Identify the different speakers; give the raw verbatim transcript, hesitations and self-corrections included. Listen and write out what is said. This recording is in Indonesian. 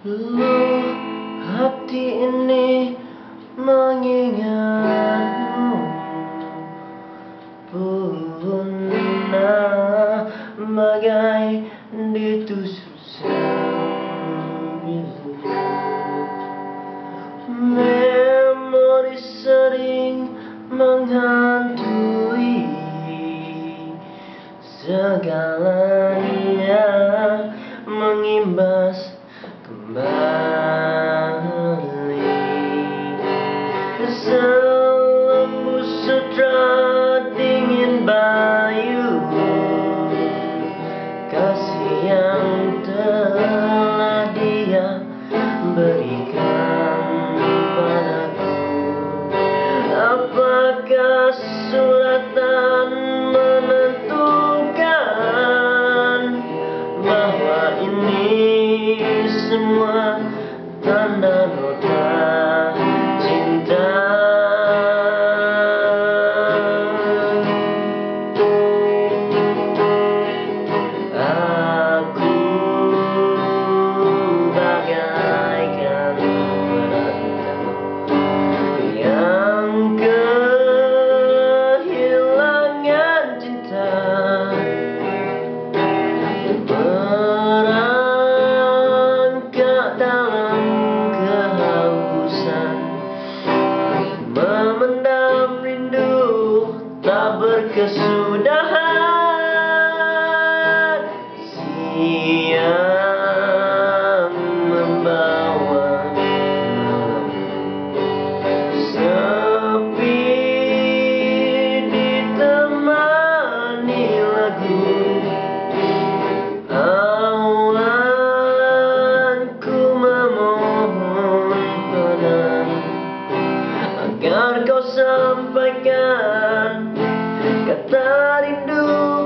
Speaker 1: Lu hati ini mengingatmu, punah bagai ditusuk sembilu. Memori sering menghantui segalanya, mengimbas kembali selembut sutra dingin bayu, kasih yang telah dia berikan padaku. Apakah suratan menentukan bahwa ini semua tanda nota cinta? Aku bagaikan perantau yang kehilangan cinta, merangkak dalam kehausan, memendam rindu tak berkesudahan, siang membawa sepi ditemani lagu awan. Ku memohon padamu agar kau sampaikan kata rindu